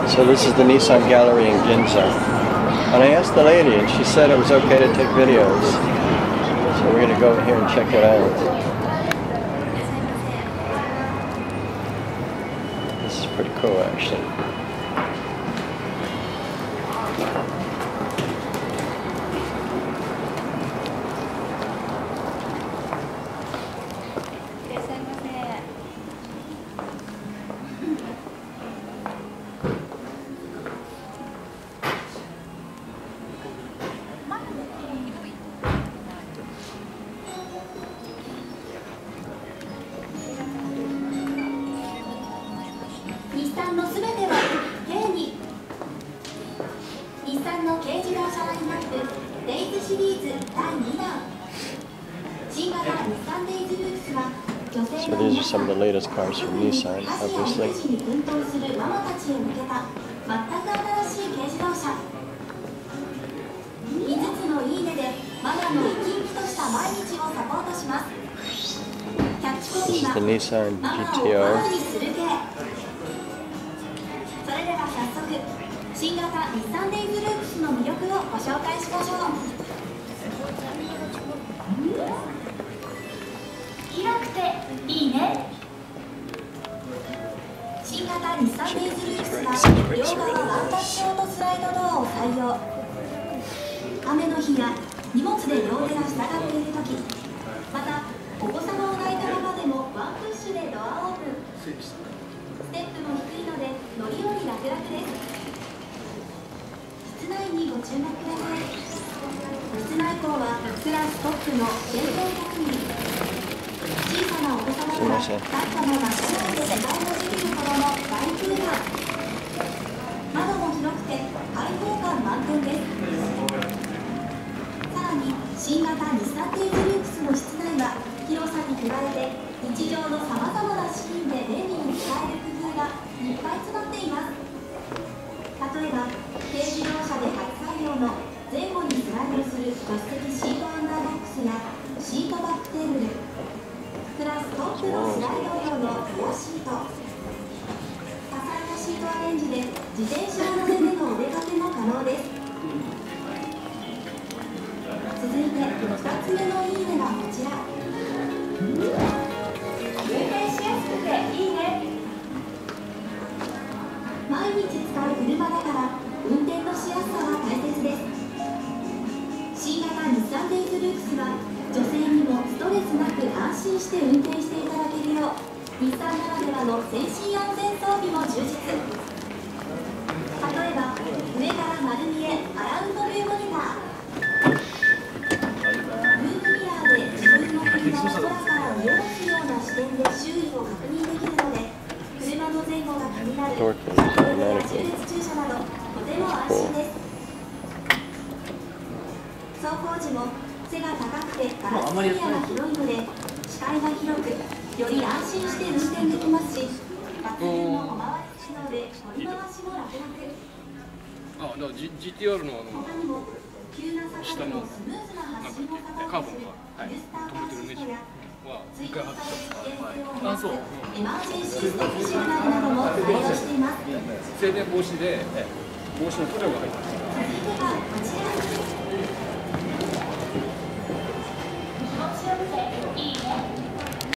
So this is the Nissan Gallery in Ginza. And I asked the lady and she said it was okay to take videos. So we're going to go in here and check it out. This is pretty cool actually. So these are some of the latest cars from Nissan, obviously. This is the Nissan GTR. 新型日産デイズルークスの魅力をご紹介しましょう。広くていいね。新型日産デイズルークスは両側ワンタッチ用のスライドドアを採用。雨の日や荷物で両手が塞がっているとき、またお子様を抱いたままでもワンプッシュでドアオープン。ステップも低いので乗り降り楽々です。 室内にご注目ください。室内口はクラストップの電動確認。小さなお子様から立ったまま車内で時間をできるほどの大空間。窓も広くて開放感満点です。さらに新型日産デイズルークスの室内は広さに加えて日常のさまざまなシーンで便利に使える工夫がいっぱい詰まっています。 例えば、軽自動車で初採用の前後にスライドする助手席シートアンダーボックスやシートバックテーブル、プラストップのスライド用のフロアシート、多彩なシートアレンジで自転車を乗せてのお出かけも可能です。続いて2つ目のいいねがこちら。運転しやすくていいね。 毎日使う車だから運転のしやすさは大切です。新型日産デイズルークスは女性にもストレスなく安心して運転していただけるよう日産ならではの先進安全装備も充実。例えば上から丸見えアラウンドビューモニター、ルームミラーで自分の車を空から見下ろすような視点で周囲を確認できるので車の前後が気になる 駐車などとても安心です。走行時も背が高くてガラスエリアが広いので視界が広くより安心して運転できますし抜群の小回り機能で取り回しも楽々。 あ、だから GTR の他にも急な坂でもスムーズな発進をサポートするブースターファーシトや追加される危険性を減らすエマージェンシーストップシグナルなども対応しています。 静電防止で防止の塗料が入ってます。 続いてはこちら。